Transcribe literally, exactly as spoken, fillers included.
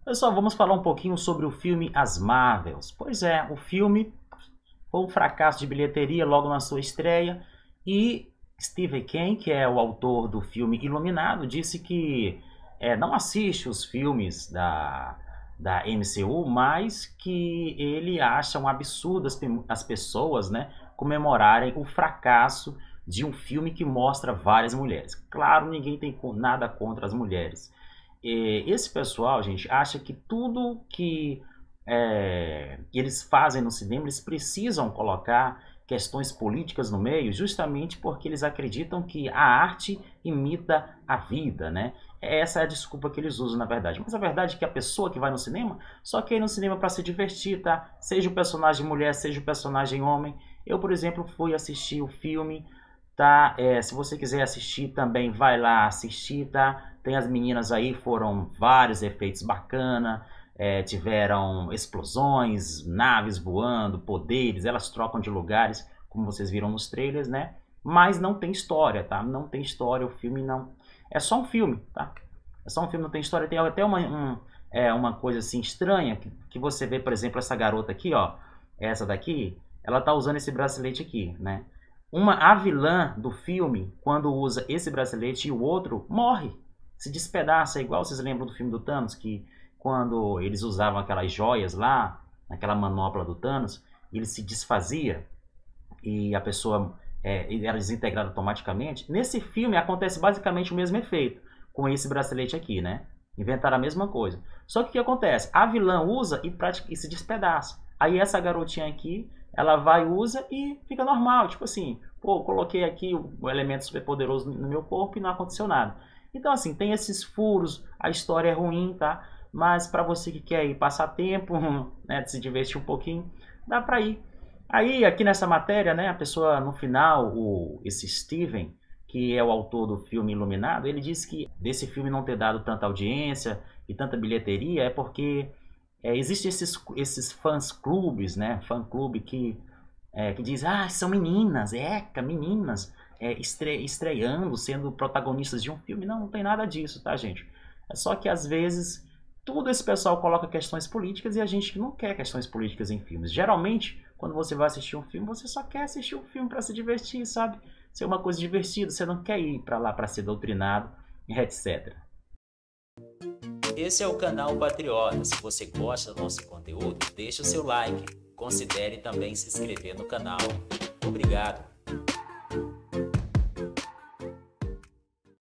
Pessoal, vamos falar um pouquinho sobre o filme As Marvels. Pois é, o filme foi um fracasso de bilheteria logo na sua estreia e Stephen King, que é o autor do filme Iluminado, disse que é, não assiste os filmes da, da M C U, mas que ele acha um absurdo as, as pessoas, né, comemorarem o fracasso de um filme que mostra várias mulheres. Claro, ninguém tem nada contra as mulheres. Esse pessoal, gente, acha que tudo que é, eles fazem no cinema, eles precisam colocar questões políticas no meio, justamente porque eles acreditam que a arte imita a vida, né? Essa é a desculpa que eles usam, na verdade. Mas a verdade é que a pessoa que vai no cinema só quer ir no cinema para se divertir, tá? Seja o personagem mulher, seja o personagem homem. Eu, por exemplo, fui assistir o filme, tá? É, se você quiser assistir também, vai lá assistir, tá? Tem as meninas aí, foram vários efeitos bacana, é, tiveram explosões, naves voando, poderes, elas trocam de lugares, como vocês viram nos trailers, né? Mas não tem história, tá? Não tem história, o filme não... É só um filme, tá? É só um filme, não tem história. Tem até uma, um, é, uma coisa assim estranha, que, que você vê, por exemplo, essa garota aqui, ó, essa daqui, ela tá usando esse bracelete aqui, né? Uma, a vilã do filme, quando usa esse bracelete e o outro, morre, se despedaça, igual vocês lembram do filme do Thanos, que quando eles usavam aquelas joias lá, aquela manopla do Thanos, ele se desfazia e a pessoa é, era desintegrada automaticamente. Nesse filme acontece basicamente o mesmo efeito, com esse bracelete aqui, né? Inventaram a mesma coisa. Só que o que acontece? A vilã usa e, pratica, e se despedaça. Aí essa garotinha aqui, ela vai, usa e fica normal. Tipo assim, pô, coloquei aqui o elemento super poderoso no meu corpo e não aconteceu nada. Então, assim, tem esses furos, a história é ruim, tá? Mas para você que quer ir passar tempo, né, se divertir um pouquinho, dá para ir. Aí, aqui nessa matéria, né, a pessoa, no final, o, esse Steven, que é o autor do filme Iluminado, ele disse que desse filme não ter dado tanta audiência e tanta bilheteria é porque é, existem esses, esses fãs clubes, né, fã clube que, é, que diz, ah, são meninas, eca, meninas, é, estre, estreando, sendo protagonistas de um filme. Não, não tem nada disso, tá, gente? É só que às vezes tudo esse pessoal coloca questões políticas e a gente não quer questões políticas em filmes. Geralmente, quando você vai assistir um filme, você só quer assistir um filme para se divertir, sabe? Ser uma coisa divertida, você não quer ir para lá para ser doutrinado, etcétera. Esse é o canal Patriota. Se você gosta do nosso conteúdo, deixe o seu like. Considere também se inscrever no canal. Obrigado.